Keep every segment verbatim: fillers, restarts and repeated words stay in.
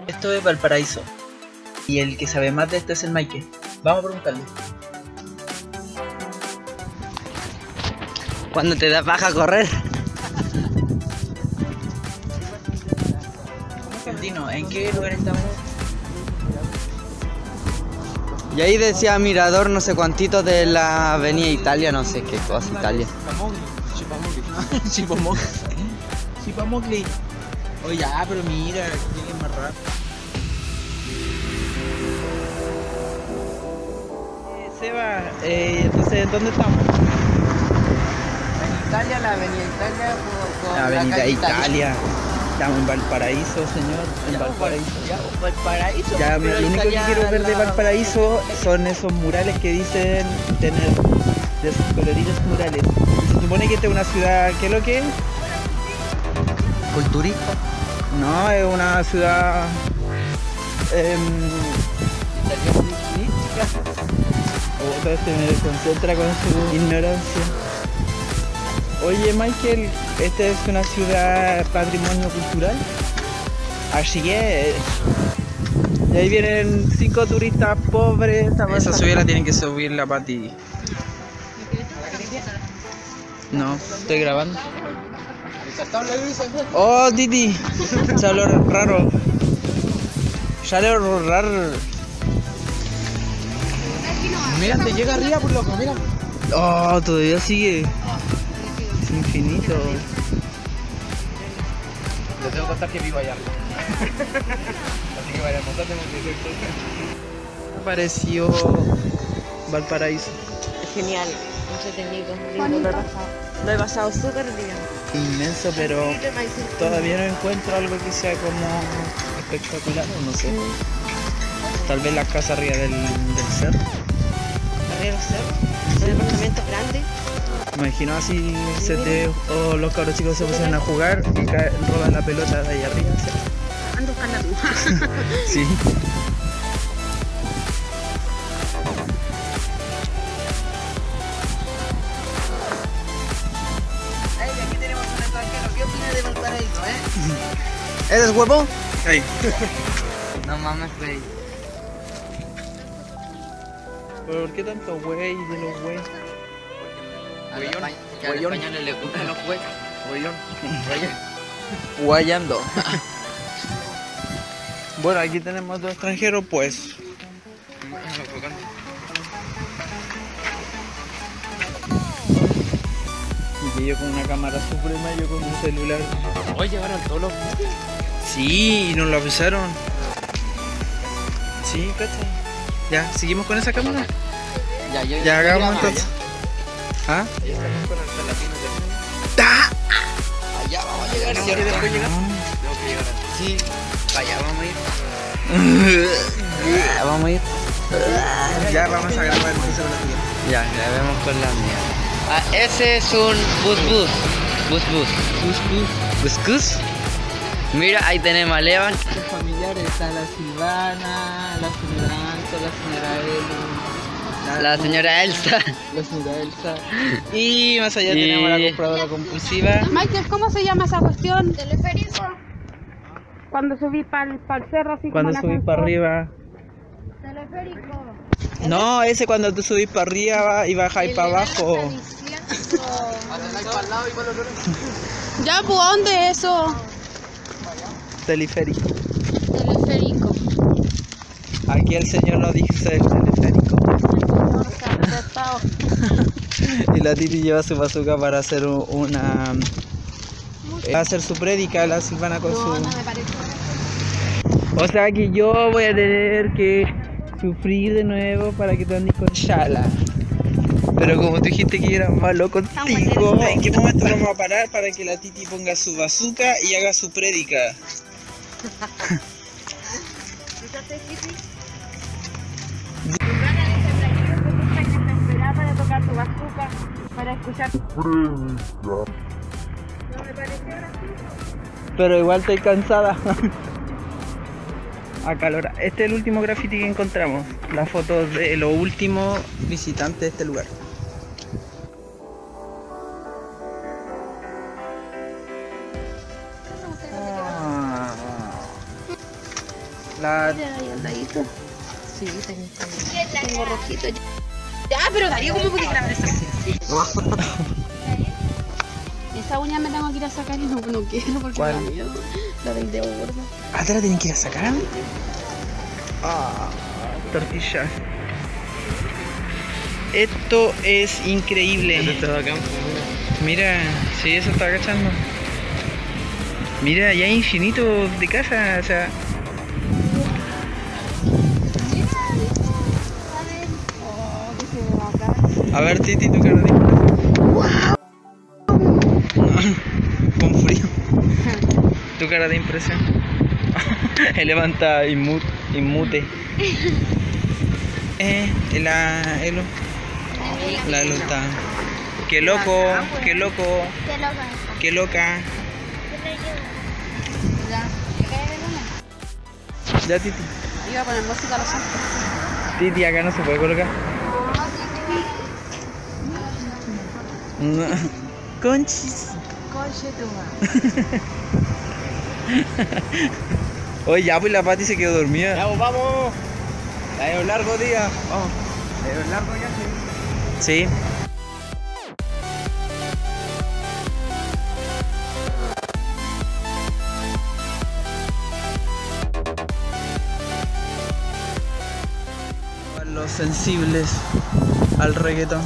Esto es Valparaíso. Y el que sabe más de esto es el Maike. Vamos a preguntarle. Cuando te da paja correr. Dino, ¿en qué lugar estamos? Y ahí decía mirador no sé cuantito de la avenida Italia, no sé qué cosa, Italia. Chipamogli. Chipamogli. Chipamogli. Oye, ah, pero mira, lleguen más rápido. Eh, Seba, eh, entonces, ¿dónde estamos? En Italia, la avenida Italia con, con La avenida calle Italia. Estamos en Valparaíso, señor. En Ya, Valparaíso. Ya, Valparaíso. Ya, mira, pero lo único que Italia quiero ver de la- Valparaíso son esos murales que dicen tener de esos coloridos murales. Se supone que esta es una ciudad, ¿qué es lo que es? Culturista. No, es una ciudad em, oh, todo este me desconcentra con su ignorancia. Oye, Michael, esta es una ciudad patrimonio cultural. Así es. Y ahí vienen cinco turistas pobres. Esa subida la tienen que subir la Pati. No, estoy grabando. Oh, Titi. Sale raro. Sale raro. Mira, te llega arriba por loco, mira. Oh, todavía sigue. Es infinito. Les tengo que contar que vivo allá. Así que vaya a montar, tengo que decir todo. Me pareció Valparaíso. Genial, entretenido, lindo, lo he pasado. Lo he pasado súper bien. Inmenso, pero todavía no encuentro algo que sea como espectacular, o no sé. Tal vez las casas arriba del, del cerro. Arriba los cerros, los departamentos grandes. Me imagino así se te, o los cabros chicos se pusieron a jugar y caen, roban la pelota de ahí arriba. ¿Sí? Ando buscando tú. Sí. Aquí tenemos un extranjero. ¿Qué opinas de Valparaíso, eh? ¿Eres huevo? Ahí. No mames, güey. ¿Pero por qué tanto güey de los güey? A los Güeyón. espa- que a los Güeyón. españoles les gustan los güeyes. Güeyón. Guayando. Bueno, aquí tenemos dos extranjeros, pues. Y que yo con una cámara suprema, yo con un celular. Hoy llegaron todos los. Sí, y nos lo avisaron. Sí, ¿cachai? Ya, ¿seguimos con esa cámara? Ya, yo Ya, hagamos grababa, entonces. ¿Ah? Ya estamos con el latinos de. ¡Ta! ya. Allá vamos a llegar, ¿Tenemos que ¿cierto? después llegar? Tengo que llegar antes. Sí, allá vamos a ir. Ya, vamos a ir. Ya vamos a grabar entonces con la tuya. Ya, grabemos con la mía. Ah, ese es un bus bus. Bus bus. Bus bus. Mira, ahí tenemos a Levan. Los familiares, está la Silvana, la señora Anto, la señora Elu, La señora Elsa. la señora Elsa. Y más allá Y- tenemos a la compradora compulsiva. Michael, ¿cómo se llama esa cuestión? Teleférico. Cuando subí para el cerro así Cuando como subís para arriba. Teleférico. No, ese cuando tú subís para arriba y bajáis para abajo. Ya, pues, ¿dónde es eso? Teleférico. Teleférico. Aquí el señor nos dice el teleférico. Y la Titi lleva su bazooka para hacer u- una... Va a hacer su prédica, la Silvana con No, su... no me parece. O sea que yo voy a tener que sufrir de nuevo para que tú andes con Shala. Pero como tú dijiste que yo era malo contigo, ¿en qué momento vamos a parar para que la Titi ponga su bazooka y haga su prédica? Para tocar tu bazooka, para escuchar. No me pareció gracioso. Pero igual estoy cansada. Acalora. Este es el último graffiti que encontramos. Las fotos de los últimos visitantes de este lugar. Ah. La... ¿Te da ahí el ladito? Sí, tengo, tengo rojito. Ya, pero Darío, ¿cómo puede grabar esa uña? Esa uña me tengo que ir a sacar y no, no quiero porque ¿Cuál? me da miedo. La del dedo gordo. ¿Ah, te la tienen que ir a sacar? Ah, tortilla. Esto es increíble. Esto está bacán. Mira, sí, eso está agachando. Mira, ya hay infinito de casa, o sea. Oh, que se ve bacán. A ver, Titi, tu cara de impresión. Con frío. Tu cara de impresión. Él levanta inmute. inmute. Eh, la Elo. La Elo está. Qué loco, qué loco, Qué loca. qué loca. Ya, ¿qué cae de luna? Ya, Titi. Iba a poner música a los santos. Titi, acá no se puede colocar. No. Conchis. Conche tu madre. Oye, ya, pues la Pati se quedó dormida. Ya, pues, vamos. Ya es un largo día. Vamos. Ya es un largo ya, sí. Sí. Para los sensibles al reggaetón.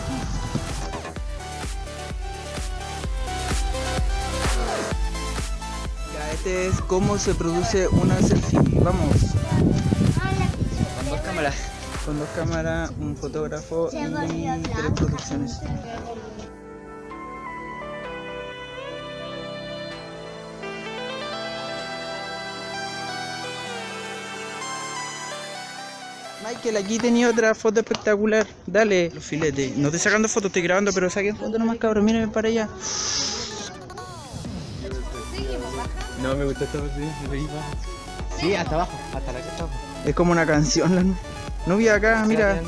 Ya, este es cómo se produce una selfie. Vamos. Con dos cámaras. Con dos cámaras, un fotógrafo y tres producciones. Michael, aquí tenía otra foto espectacular. Dale, los filetes. No estoy sacando fotos, estoy grabando, pero saquen fotos nomás, cabros. Mírenme para allá. No, me gustó esta parte. Sí, hasta abajo. Hasta la que está abajo. Es como una canción, la nu- novia acá, mira.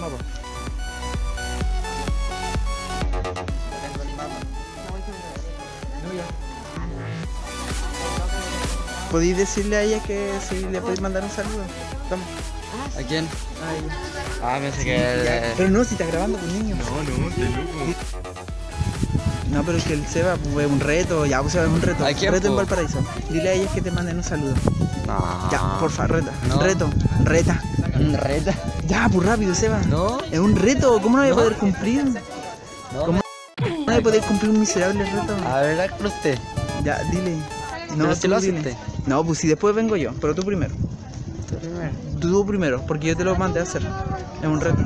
¿Podéis decirle a ella que si le podéis mandar un saludo? Vamos. ¿A quién? A ella. Ah, pensé que Ya, el... pero no, si está grabando con niños. No, no, de loco. No, pero es que el Seba pues, es un reto, ya pues Seba es un reto. ¿A quién, Reto en po? Valparaíso. Dile a ellas que te manden un saludo. No. Ya, porfa, reta. No. Reto, reta. ¿Reta? Ya, pues rápido, Seba. ¿No? Es un reto, ¿cómo no voy a No. poder cumplir? No. ¿Cómo no voy a poder cumplir un miserable reto? A ver, hazlo usted. Ya, dile. Pero No, si tú lo hace dile. usted. No, pues si después vengo yo, pero tú primero. Tú primero. Tú primero, porque yo te lo mandé a hacer. Es un reto.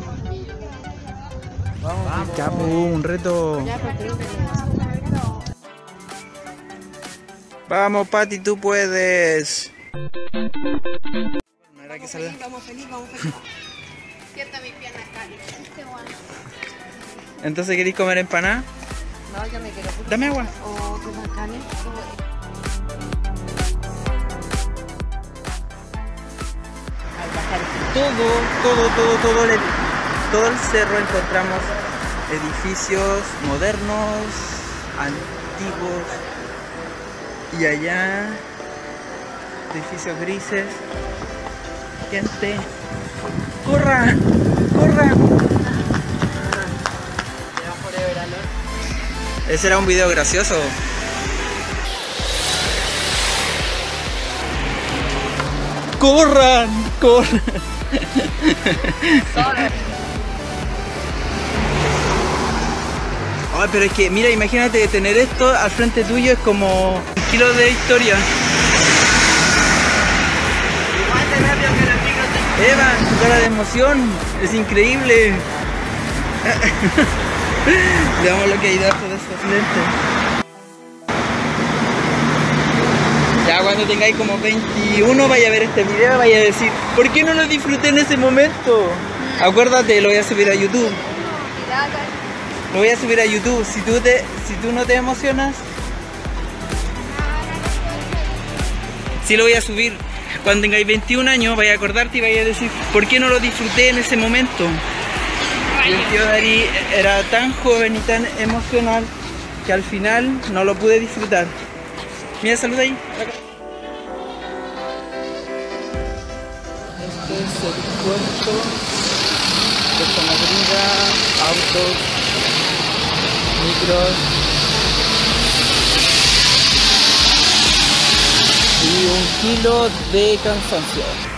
Vamos. Ya, pues, un reto. Ya, pues tengo que Vamos, Pati, tú puedes. No era que salga. Vamos feliz, vamos feliz. Siento mis piernas calientes. Entonces, ¿queréis comer empanada? No, yo me quiero. Dame agua. Oh, qué bacán. Al bajar todo, todo, todo, todo el, todo el cerro encontramos edificios modernos, antiguos, y allá edificios grises. Gente, corra, corra. Ese era un video gracioso. ¡Corran! ¡Corran! Ay, pero es que, mira, imagínate tener esto al frente tuyo es como un kilo de historia. Eva, tu cara de emoción es increíble. Veamos lo que hay debajo de estos lentes. Ya cuando tengáis como veintiuno vaya a ver este video, vaya a decir, ¿por qué no lo disfruté en ese momento? Acuérdate, lo voy a subir a YouTube. Lo voy a subir a YouTube. Si tú, te, si tú no te emocionas, sí lo voy a subir. Cuando tengáis veintiún años, vaya a acordarte y vaya a decir, ¿por qué no lo disfruté en ese momento? Y el tío Dari era tan joven y tan emocional que al final no lo pude disfrutar. Mira, saluda ahí. Este es el puerto de zona gringa, autos, micros y un kilo de cansancio.